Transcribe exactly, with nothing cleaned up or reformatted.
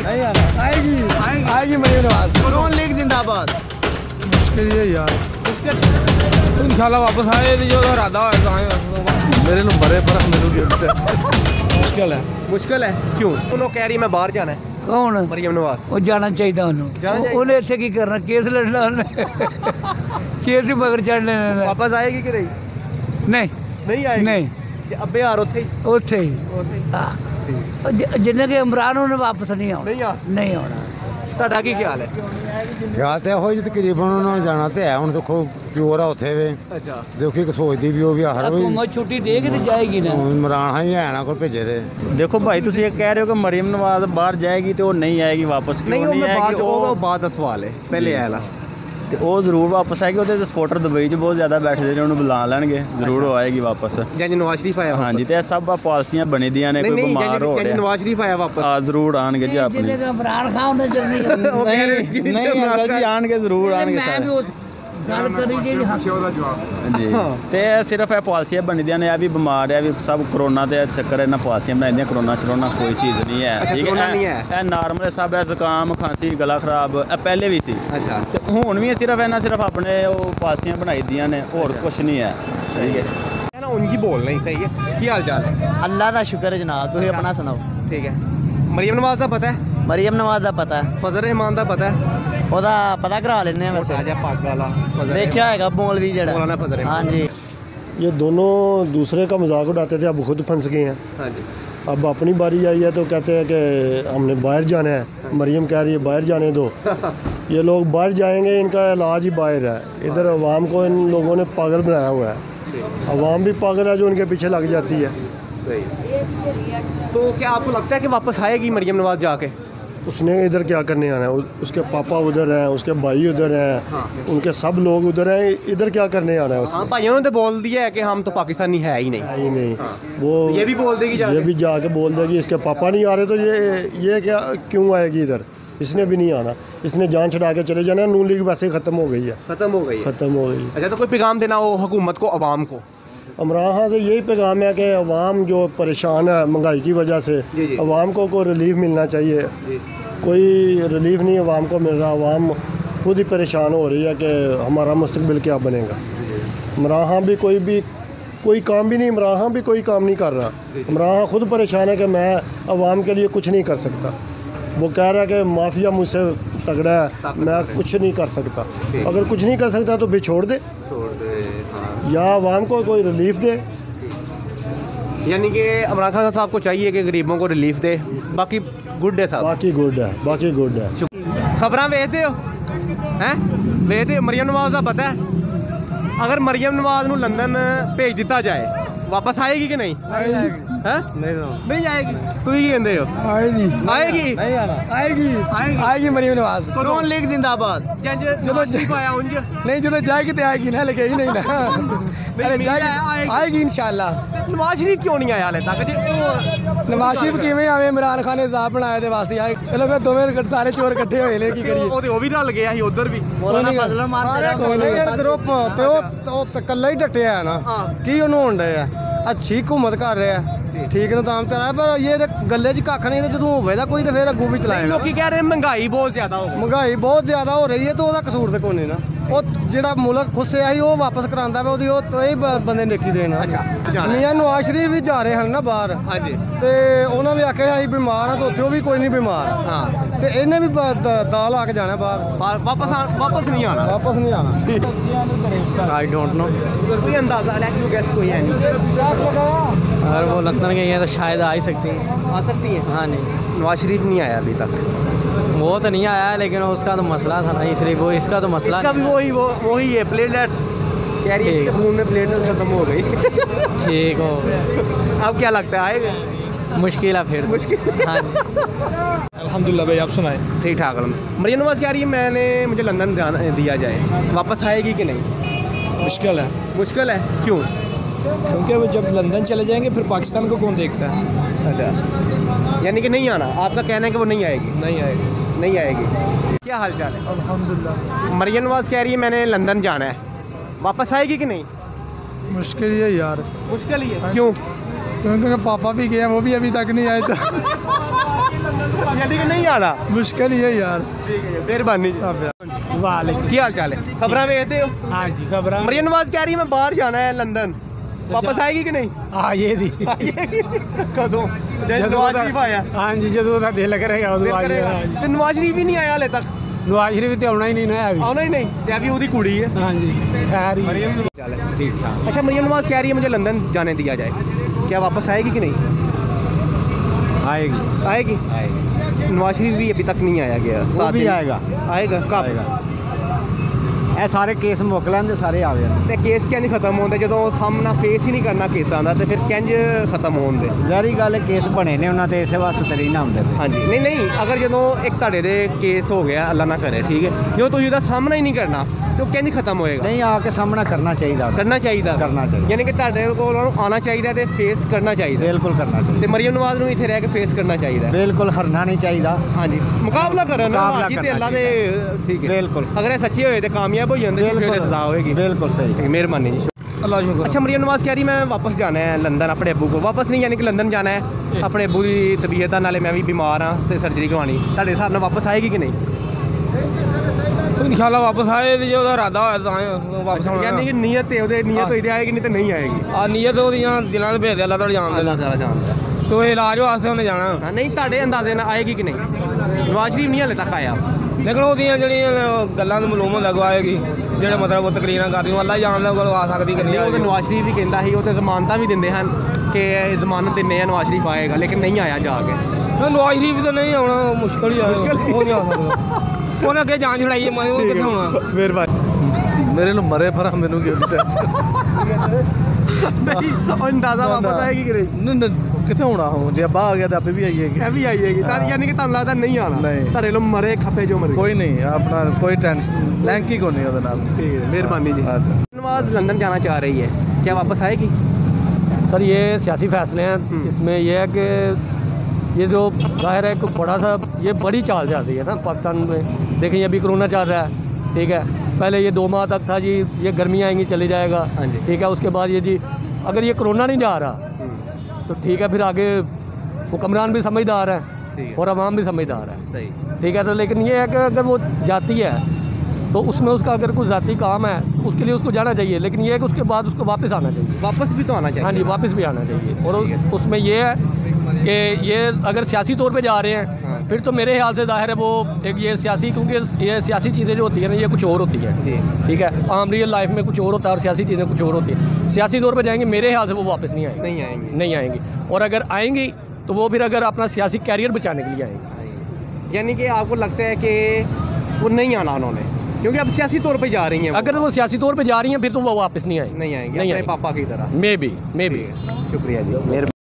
नहीं आना। आएगी आएगी मरीम नवाज। नून लीग जिंदाबाद। मुश्किल है यार, मुश्किल इंशाल्लाह वापस आए जो इरादा है मेरे नंबर है पर मेरे मुश्किल है। मुश्किल है क्यों? वो लोग कह रही है मैं बाहर जाना है। कौन? मरियम नवाज। वो जाना चाहिए उन्होंने, उन्हें इतने की करना, केस लड़ना केस ही मगर चढ़ लेना। वापस आएगी कि नहीं? नहीं नहीं आएगी। नहीं अबे यार उत्थे ही उत्थे ही जिन्हें के इमरान उन्हें वापस नहीं आना। नहीं आना नहीं आना। ਤੁਹਾਡਾ ਕੀ ਖਿਆਲ ਹੈ? ਖਿਆਲ ਤਾਂ ਇਹੋ ਜਿਹੀ ਤਕਰੀਬਨ ਉਹਨਾਂ ਨੂੰ ਜਾਣਾ ਤੇ ਹੈ। ਹੁਣ ਦੇਖੋ ਪਿਓਰ ਆ ਉੱਥੇ ਵੇ। ਅੱਛਾ ਦੇਖੀ ਕਿ ਸੋਚਦੀ ਵੀ ਉਹ ਵੀ ਹਰ ਵੀ हुकूमत छुट्टी देगी तो जाएगी ना। ਇਮਰਾਨ ਹਾਂ ਹੀ ਹੈ ਨਾ ਕੋਲ ਭੇਜੇ ਤੇ। देखो भाई तुम ये कह रहे हो कि मरियम नवाज बाहर जाएगी तो वो नहीं आएगी वापस। नहीं वो मैं बात वो बात का सवाल है पहले आया ਤੇ ਉਹ ਜ਼ਰੂਰ ਵਾਪਸ ਆਏਗੀ। ਉਹਦੇ ਸਪੋਰਟਰ ਦੁਬਈ 'ਚ ਬਹੁਤ ਜ਼ਿਆਦਾ ਬੈਠਦੇ ਨੇ, ਉਹਨੂੰ ਬੁਲਾ ਲੈਣਗੇ, ਜ਼ਰੂਰ ਉਹ ਆਏਗੀ ਵਾਪਸ। ਜੰਜ ਨਵਾਜ਼ ਸ਼ਰੀਫ ਆਇਆ ਹਾਂਜੀ ਤੇ ਇਹ ਸਭ ਪਾਲਿਸੀਆਂ ਬਣੀ ਦੀਆਂ ਨੇ, ਕੋਈ ਬਿਮਾਰ ਹੋ ਰਿਹਾ ਨਵਾਜ਼ ਸ਼ਰੀਫ ਆਇਆ ਵਾਪਸ ਆ ਜ਼ਰੂਰ ਆਣਗੇ ਜੀ ਆਪਣੇ। जिन्हें इमरान खान ने जरूरी ਨਹੀਂ ਨਹੀਂ ਅੰਕਲ ਜੀ ਆਣਗੇ, ਜ਼ਰੂਰ ਆਣਗੇ ਸਾਰੇ गल करी जी। ਜੀ ਤੇ ਇਹ ਸਿਰਫ ਇਹ ਪਾਲਿਸੀਆਂ ਬਣੀ ਦੀਆਂ ਨੇ। ਇਹ ਵੀ ਬਿਮਾਰ ਹੈ ਵੀ ਸਭ ਕਰੋਨਾ ਦੇ ਚੱਕਰ ਇਹਨਾਂ ਪਾਲਿਸੀਆਂ ਬਣਾਈ ਦੀਆਂ। ਕਰੋਨਾ ਚਰੋਨਾ ਕੋਈ ਚੀਜ਼ ਨਹੀਂ ਹੈ, ਠੀਕ ਹੈ। ਇਹ ਨਾਰਮਲ ਸਭ ਹੈ, ਜ਼ੁਕਾਮ ਖਾਂਸੀ ਗਲਾ ਖਰਾਬ ਇਹ ਪਹਿਲੇ ਵੀ ਸੀ। ਅੱਛਾ ਤੇ ਹੁਣ ਵੀ ਸਿਰਫ ਇਹਨਾਂ ਸਿਰਫ ਆਪਣੇ ਉਹ ਪਾਲਿਸੀਆਂ ਬਣਾਈ ਦੀਆਂ ਨੇ, ਹੋਰ ਕੁਝ ਨਹੀਂ ਹੈ, ਠੀਕ ਹੈ ना। उनकी बोल नहीं सही है। क्या हाल चाल है? अल्लाह का शुक्र है जनाब, तुम अपना सुनाओ। ठीक है। मरियम नवाज का पता है? मरियम नवाज का पता है। फजल रहमान का पता है? ओदा पता करा लेने वैसे देखा है मौलवी जड़ा। हाँ जी ये दोनों दूसरे का मजाक उड़ाते थे, अब खुद फंस गए हैं। हाँ जी। अब अपनी बारी आई है तो कहते हैं कि हमने बाहर जाना है। मरियम कह रही है बाहर जाने दो। ये लोग बाहर जाएंगे, इनका इलाज ही बाहर है। इधर अवाम को इन लोगों ने पागल बनाया हुआ है। अवाम भी पागल है जो उनके पीछे लग जाती है। तो क्या आपको लगता है कि वापस आएगी मरियम नवाज जाके? उसने इधर क्या करने आना है? उसके पापा उधर हैं, उसके भाई उधर हैं। हाँ। उनके सब लोग उधर हैं, इधर क्या करने आना है? हाँ, भाइयों ने तो बोल दिया है कि हम तो पाकिस्तानी है ही नहीं। है ही नहीं। हाँ। वो ये भी बोल देगी जाके। ये भी जाके बोल देगी इसके पापा नहीं आ रहे तो ये ये क्या क्यों आएगी इधर? इसने भी नहीं आना, इसने जान छुड़ा के चले जाना। नून लीग वैसे ही ख़त्म हो गई है। ख़त्म हो गई ख़त्म हो गई। अच्छा तो कोई पैगाम देना हो हुकूमत को, अवाम को? इमरान खान से यही पैगाम है कि अवाम जो परेशान है महंगाई की वजह से, अवाम को कोई रिलीफ मिलना चाहिए। कोई रिलीफ नहीं अवाम को मिल रहा। अवाम खुद ही परेशान हो रही है कि हमारा मुस्तकबिल क्या बनेगा। इमरान खान भी कोई भी कोई काम भी नहीं, इमरान खान भी कोई काम नहीं कर रहा। इमरान खान खुद परेशान है कि मैं अवाम के लिए कुछ नहीं कर सकता। वो कह रहा है कि माफिया मुझसे तगड़ा है, मैं कुछ नहीं कर सकता। अगर कुछ नहीं कर सकता तो भी छोड़ दे, या अवाम को कोई रिलीफ दे। यानी कि इमरान खान साहब को चाहिए कि गरीबों को रिलीफ दे। बाकी गुड है साहब, बाकी गुड है, बाकी गुड है। खबर वेखते हो हैं? वेखते मरियम नवाज का पता है? अगर मरियम नवाज को लंदन भेज दिता जाए वापस आएगी कि नहीं? है? नहीं तो नहीं आएगी। तू ही कहते हो आएगी आएगी नहीं आना। आएगी आएगी आएगी मरीम नवाज। नून लीग जिंदाबाद। ਜਦੋਂ नहीं ਜਦੋਂ जाएगी तो आएगी ना, लेके ही नहीं ना। अरे जाएगी आएगी इंशाल्लाह। नवाज शरीफ क्यों नहीं आया हाले तक जी? नवाज शरीफ किवें आवे? इमरान खान ने साहब बनाए दे वास्ते आए। चलो फिर दोवें सारे चोर इकट्ठे होए ने, की करिए? ਉਹ ਵੀ ਰਲ ਗਿਆ ਸੀ ਉਧਰ ਵੀ। मौलाना फजल रहमान तेरा ग्रुप ਤੇ ਉਹ ਉਹ ਇਕੱਲਾ ਹੀ ਡਟਿਆ ਹੈ ਨਾ। ਕੀ ਉਹਨੂੰ ਹੋਣ ਡਿਆ? ਅੱਛੀ ਹਕੂਮਤ ਕਰ ਰਿਹਾ, ਠੀਕ ਨਾ ਤਾਂ ਚੱਲ ਰਿਹਾ, ਪਰ ਇਹ ਗੱਲੇ 'ਚ ਕੱਖ ਨਹੀਂ। ਤੇ ਜਦੋਂ ਹੋਵੇਗਾ ਕੋਈ ਤੇ ਫਿਰ ਅੱਗੋਂ ਵੀ ਚਲਾਏਗਾ। ਲੋਕੀ ਕਹਿ ਰਹੇ ਮਹਿੰਗਾਈ ਬਹੁਤ ਜ਼ਿਆਦਾ ਹੋ ਗਈ। ਮਹਿੰਗਾਈ ਬਹੁਤ ਜ਼ਿਆਦਾ ਹੋ ਰਹੀ ਹੈ ਤੇ ਉਹਦਾ ਕਸੂਰ ਤੇ ਕੋਈ ਨਹੀਂ ਨਾ। ਉਹ ਜਿਹੜਾ ਮੁਲਕ ਖੁੱਸਿਆ ਸੀ ਉਹ ਵਾਪਸ ਕਰਾਉਂਦਾ ਵਾ, ਉਹਦੀ ਉਹ ਇਹ ਬੰਦੇ ਨੇਕੀ ਦੇਣ। ਮੀਆਂ ਨਵਾਜ਼ ਸ਼ਰੀਫ ਵੀ ਜਾ ਰਹੇ ਹਨ ਨਾ ਬਾਹਰ। ਹਾਂਜੀ। ਤੇ ਉਹਨਾਂ ਵੀ ਆਖਿਆ ਅਸੀਂ ਬਿਮਾਰ ਆ, ਤੇ ਉੱਥੇ ਉਹ ਵੀ ਕੋਈ ਨਹੀਂ ਬਿਮਾਰ। ਹਾਂ। ਤੇ ਇਹਨੇ ਵੀ ਦਾਲ ਆ ਕੇ ਜਾਣਾ ਬਾਹਰ। ਵਾਪਸ ਵਾਪਸ ਨਹੀਂ ਆਣਾ। ਵਾਪਸ नहीं आना। आई डोंट नो, कोई अंदाजा है कि गैस कोई है नहीं। अगर वो लंदन गई है तो शायद आ ही सकती है। आ सकती है। हाँ नहीं, नवाज शरीफ नहीं आया अभी तक। वो तो नहीं आया, लेकिन उसका तो मसला था ना, इसलिए वो इसका तो मसला इसका भी वही वो वही है प्लेटलेट्स। कह रही है खून में प्लेटलेट्स खत्म हो गई। ठीक हो। अब क्या लगता है आएगा? मुश्किल है फिर। मुश्किल। हाँ अल्हम्दुलिल्लाह भाई, आप सुनाए? ठीक ठाक। मरियम नवाज कह रही है मैंने मुझे लंदन जाना दिया जाए, वापस आएगी कि नहीं? मुश्किल है। मुश्किल है क्यों? क्योंकि वो जब लंदन चले जाएंगे फिर पाकिस्तान को कौन देखता है? अच्छा, यानी कि नहीं आना। आपका कहना है कि वो नहीं आएगी? नहीं आएगी। नहीं आएगी। क्या हाल चाल है? अल्हम्दुलिल्लाह। मरियम नवाज कह रही है मैंने लंदन जाना है, वापस आएगी कि नहीं? मुश्किल ही है यार। मुश्किल ही है क्यों? क्योंकि पापा भी गए हैं, वो भी अभी तक नहीं आए, तो यानी कि नहीं आना मुश्किल ही है यार। मेहरबानी वालेकुम, की हाल चाल है? खबर देखते हो? हाँ जी खबर मरियम नवाज कह रही है मैं बाहर जाना है लंदन, वापस आएगी कि नहीं? हाँ ये दी कदों नवाज शरीफ आया? हाँ जी जो दिल करेगा ते नवाज शरीफ भी नहीं आया हाले तक? नवाज शरीफ तो आना ही नहीं ना अभी। आना ही नहीं, ते अभी उसकी कुड़ी है। हाँ जी खैर ही ठीक ठाक। अच्छा मरियम नवाज कह रही है मुझे लंदन जाने दिया जाए, क्या वापस आएगी कि नहीं? आएगी आएगी आएगी नवाज शरीफ भी अभी तक नहीं आया गया, वो साथ भी ही- आएगा आएगा कब? आएगा ਇਹ ਸਾਰੇ ਕੇਸ ਮੁੱਕ ਲੈਂਦੇ ਸਾਰੇ ਆ ਗਏ ਤੇ ਕੇਸ ਕਿੰਜ ਖਤਮ ਹੁੰਦੇ ਜਦੋਂ ਸਾਹਮਣਾ ਫੇਸ ਹੀ ਨਹੀਂ ਕਰਨਾ ਕੇਸਾਂ ਦਾ, ਤੇ ਫਿਰ ਕਿੰਜ ਖਤਮ ਹੋਣਦੇ? ਜ਼ਾਰੀ ਗੱਲ ਕੇਸ ਬਣੇ ਨੇ ਉਹਨਾਂ ਤੇ ਇਸੇ ਵਾਸਤੇ ਤਰੀ ਨਾ ਹੁੰਦੇ ਪਏ। ਹਾਂਜੀ ਨਹੀਂ ਨਹੀਂ, ਅਗਰ ਜਦੋਂ ਇੱਕ ਤੁਹਾਡੇ ਦੇ ਕੇਸ ਹੋ ਗਿਆ, ਅੱਲਾ ਨਾ ਕਰੇ, ਠੀਕ ਹੈ, ਜਦੋਂ ਤੁਸੀਂ ਉਹਦਾ ਸਾਹਮਣਾ ਹੀ ਨਹੀਂ ਕਰਨਾ ਤੇ ਉਹ ਕਿੰਜ ਖਤਮ ਹੋਏਗਾ? ਨਹੀਂ ਆ ਕੇ ਸਾਹਮਣਾ ਕਰਨਾ ਚਾਹੀਦਾ ਕਰਨਾ ਚਾਹੀਦਾ ਕਰਨਾ ਚਾਹੀਦਾ ਯਾਨੀ ਕਿ ਤੁਹਾਡੇ ਕੋਲ ਉਹਨੂੰ ਆਉਣਾ ਚਾਹੀਦਾ ਤੇ ਫੇਸ ਕਰਨਾ ਚਾਹੀਦਾ, ਬਿਲਕੁਲ ਕਰਨਾ ਤੇ ਚਾਹੀਦਾ ਮਰੀਮ ਨਵਾਜ਼ ਨੂੰ ਇੱਥੇ ਰਹਿ ਕੇ ਫੇਸ ਕਰਨਾ ਚਾਹੀਦਾ। ਬਿਲਕੁਲ ਹਰਨਾ ਨਹੀਂ ਚਾਹੀਦਾ ਹਾਂਜੀ ਮੁਕਾਬਲਾ ਕਰਨ ਮੁਕਾਬਲਾ ਹਾਜੀ ਤੇ ਕਰਨਾ ਅੱਲਾ ਦੇ ਠੀਕ ਹੈ। ਬਿਲकुल ਅਗਰ ਇਹ ਸੱਚੇ ਹੋਏ ਤੇ ਕਾਮਯਾਬ ਹੋ ਜਾਂਦੇ ਤੇ ਫਿਰ ਸਜ਼ਾ ਹੋਏਗੀ। ਬਿਲकुल सही ਮਿਹਰਬਾਨੀ ਜੀ। अल्लाह शुक्र। अच्छा मरियम नवाज कह रही मैं वापस जाना है लंदन अपने अबू को, वापस नहीं यानी कि लंदन जाना है अपने अबू की तबीयत नाले मैं भी बीमार हाँ ते सर्जरी करवानी, ਤੁਹਾਡੇ ਹਿਸਾਬ ਨਾਲ वापस आएगी कि नहीं? इंशाल्लाह वापस आए, जो ਉਹਦਾ ਇਰਾਦਾ ਹੋਇਆ ਤਾਂ ਵਾਪਸ ਆਉਣਾ। यानी कि नीयत है ਉਹਦੇ नीयत ਹੋਈ ਤੇ ਆਏਗੀ, ਨਹੀਂ ਤੇ ਨਹੀਂ ਆਏਗੀ। ਆ ਨੀਅਤ ਉਹਦੀਆਂ ਦਿਲਾਂ ਦੇ ਭੇਦ ਅੱਲਾਹ ਤਾਲਾ ਜਾਣਦਾ। ਅੱਲਾਹ ਤਾਲਾ ਜਾਣਦਾ। ਤੋ ਇਲਾਜ ਵਾਸਤੇ ਉਹਨੇ ਜਾਣਾ, ਹਾਂ ਨਹੀਂ ਤੁਹਾਡੇ ਅੰਦਾਜ਼ੇ ਨਾਲ ਆਏਗੀ ਕਿ ਨਹੀਂ? ਨਵਾਜ਼ ਸ਼ਰੀਫ ਨਹੀਂ ਹਲੇ ਤੱਕ ਆਇਆ, ਲੇਕਿਨ ਉਹਦੀਆਂ ਜਿਹੜੀਆਂ ਗੱਲਾਂ ਨੂੰ ਮਾਲੂਮ ਹੁੰਦਾ ਗਵਾਏਗੀ, ਜਿਹੜੇ ਮਤਲਬ ਉਹ ਤਕਰੀਰਾਂ ਕਰਦੀ ਉਹ ਅੱਲਾਹ ਹੀ ਜਾਣਦਾ ਕੋਲ ਆ ਸਕਦੀ ਕਿ ਨਹੀਂ ਉਹ ਤੇ ਆਏਗੀ। ਨਵਾਜ਼ ਸ਼ਰੀਫ ਵੀ ਕਹਿੰਦਾ ਸੀ, ਉਹ ਤੇ ਜ਼ਮਾਨਤਾਂ ਵੀ ਦਿੰਦੇ ਹਨ ਕਿ ਜ਼ਮਾਨਤ ਦਿੰਦੇ ਆ ਨਵਾਜ਼ ਸ਼ਰੀਫ ਆਏਗਾ, ਲੇਕਿਨ ਨਹੀਂ ਆਇਆ ਜਾ ਕੇ। ਨਵਾਜ਼ ਸ਼ਰੀਫ ਤਾਂ ਨਹੀਂ ਆਉਣਾ, ਮੁਸ਼ਕਲ ਹੀ ਆ, ਉਹ ਨਹੀਂ ਆ ਸਕਦਾ। ਉਹਨੇ ਅੱਗੇ ਜਾਨ ਛੜਾਈ ਹੈ, ਮੈਂ ਉਹ ਕਿੱਥੇ ਆਉਣਾ? ਮਿਹਰਬਾਨੀ। ਮੇਰੇ ਨੂੰ ਮਰੇ ਪਰ ਮੈਨੂੰ ਕੀ ਉਹ ਅੰਦਾਜ਼ਾ ਵਾਪਸ ਆਏਗੀ ਕਿ ਨਹੀਂ? ਕਿੱਥੇ ਹੋਣਾ? ਹੁਣ ਜੇ ਅੱਬਾ ਆ ਗਿਆ ਤਾਂ ਆਪੇ ਵੀ ਆਈਏਗੀ। ਇਹ ਵੀ ਆਈਏਗੀ ਤਾਂ ਯਾਨੀ ਕਿ ਤੁਹਾਨੂੰ ਲੱਗਦਾ ਨਹੀਂ ਆਣਾ? ਨਹੀਂ। ਤੁਹਾਡੇ ਲੋਕ ਮਰੇ ਖੱਪੇ ਜੋ ਮਰੇ। ਕੋਈ ਨਹੀਂ, ਆਪਣਾ ਕੋਈ ਟੈਨਸ਼ਨ ਲੈਂਕ ਹੀ ਕੋਈ नहीं ਉਹਦੇ ਨਾਲ। ठीक है मेहरबानी जी। नवाज लंदन जाना चाह रही है, क्या वापस आएगी? सर ये सियासी फैसले हैं, इसमें यह है कि ये जो ज़ाहिर है कि बड़ा सा ये बड़ी चाल चल रही है ना पाकिस्तान में। देखिए अभी कोरोना चल रहा है, ठीक है, पहले ये दो माह तक था जी ये गर्मियाँ आएंगी चले जाएगा, हाँ जी। ठीक है, उसके बाद ये जी अगर ये कोरोना नहीं जा रहा तो ठीक है, फिर आगे हुक्मरान भी समझदार है और अवाम भी समझदार है, सही। ठीक है। तो लेकिन ये है कि अगर वो जाती है तो उसमें उसका अगर कोई ज़ाती काम है तो उसके लिए उसको जाना चाहिए, लेकिन ये है कि उसके बाद उसको वापस आना चाहिए। वापस भी तो आना चाहिए। हाँ जी वापस भी आना चाहिए। और उस, उसमें ये है कि ये अगर सियासी तौर पे जा रहे हैं हाँ। फिर तो मेरे ख्याल से ज़ाहिर है वो एक ये सियासी, क्योंकि ये सियासी चीज़ें जो होती हैं ना ये कुछ और होती हैं, जी। ठीक है, आम रियल लाइफ में कुछ और होता है और सियासी चीज़ें कुछ और होती हैं। सियासी तौर पे जाएंगे मेरे ख्याल से वो वापस नहीं आएंगे, नहीं आएंगे। नहीं आएंगी, और अगर आएंगी तो वो फिर अगर अपना सियासी कैरियर बचाने के लिए आएंगी। यानी कि आपको लगता है कि वो नहीं आना उन्होंने, क्योंकि अब सियासी तौर पे जा रही हैं वो। अगर वो सियासी तौर पे जा रही हैं फिर तो वो वापस नहीं आएंगी, नहीं आएंगे नहीं अपने आएंगे। पापा की तरह। मे बी मे बी शुक्रिया जी।